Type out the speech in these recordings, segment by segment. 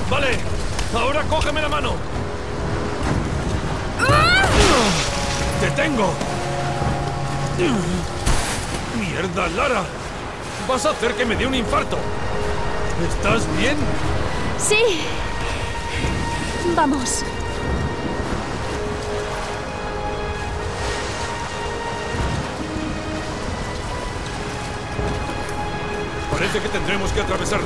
Vale, ahora cógeme la mano. ¡Te tengo! ¡Mierda, Lara! Vas a hacer que me dé un infarto. ¿Estás bien? Sí. Vamos. Parece que tendremos que atravesarlo.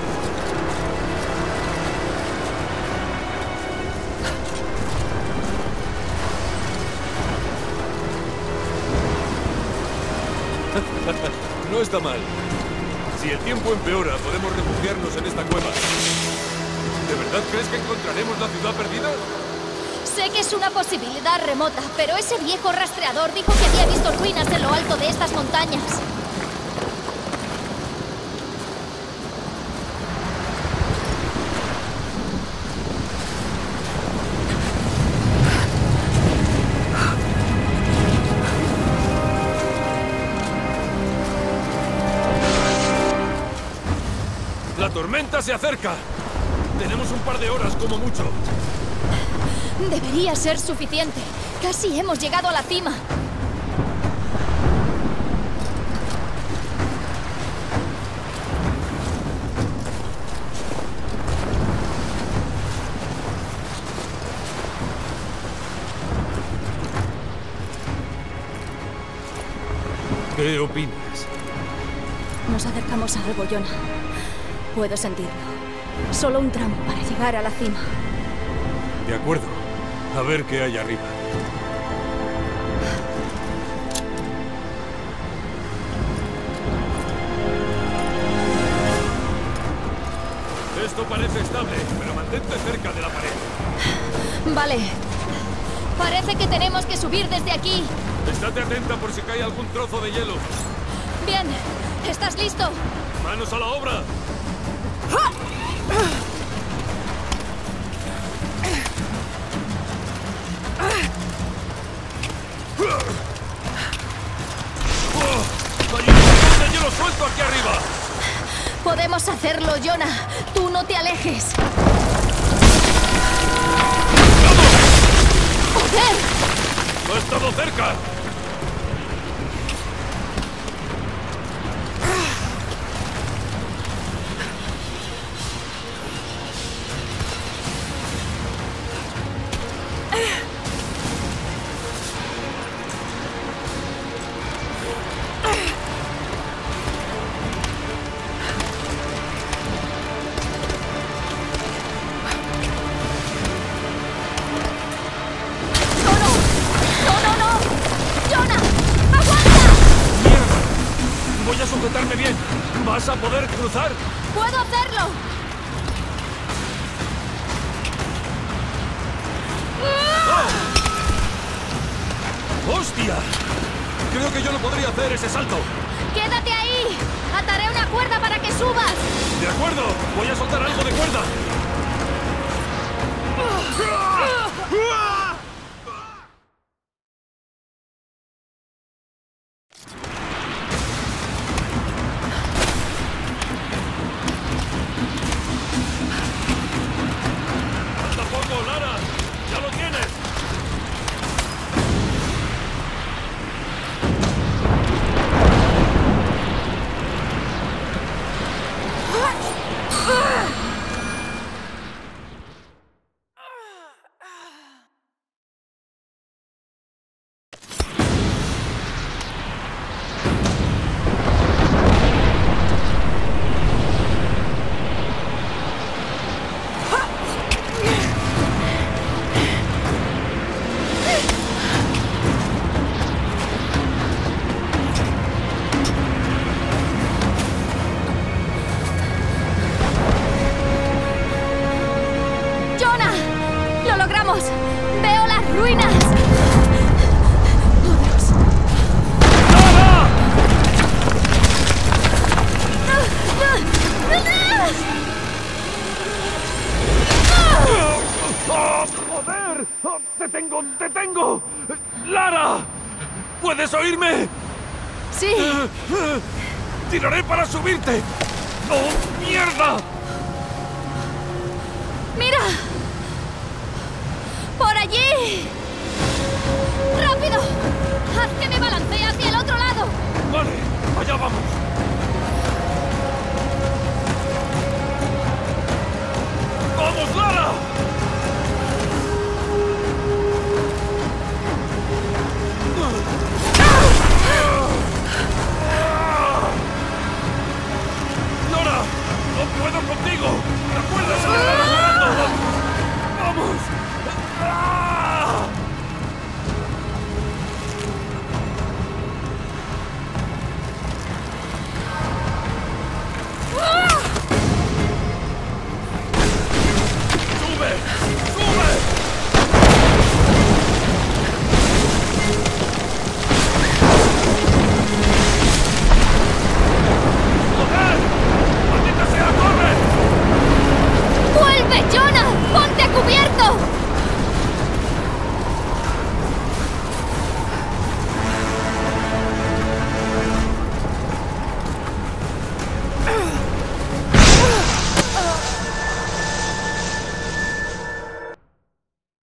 No está mal. Si el tiempo empeora, podemos refugiarnos en esta cueva. ¿De verdad crees que encontraremos la ciudad perdida? Sé que es una posibilidad remota, pero ese viejo rastreador dijo que había visto ruinas en lo alto de estas montañas. ¡La tormenta se acerca! Tenemos un par de horas como mucho. Debería ser suficiente. Casi hemos llegado a la cima. ¿Qué opinas? Nos acercamos a algo, Jonah. Puedo sentirlo. Solo un tramo para llegar a la cima. De acuerdo. A ver qué hay arriba. Esto parece estable, pero mantente cerca de la pared. Vale. Parece que tenemos que subir desde aquí. Estate atenta por si cae algún trozo de hielo. Bien. ¿Estás listo? ¡Manos a la obra! ¡Hay un montón de hielo suelto aquí arriba! Podemos hacerlo, Jonah. Tú no te alejes. ¡Joder! ¡No he estado cerca! Sujetarme bien. ¿Vas a poder cruzar? ¡Puedo hacerlo! ¡Oh! ¡Hostia! Creo que yo no podría hacer ese salto. ¡Quédate ahí! ¡Ataré una cuerda para que subas! De acuerdo. Voy a soltar algo de cuerda. ¡Veo las ruinas! ¡Oh, Dios! ¡Oh, joder! ¡Oh, ¡te tengo! ¡Te tengo! ¡Lara! ¿Puedes oírme? Sí. ¡Tiraré para subirte! ¡Oh, mierda! ¡Mira! ¡Rápido! ¡Haz que me balancee hacia el otro lado! Vale, allá vamos.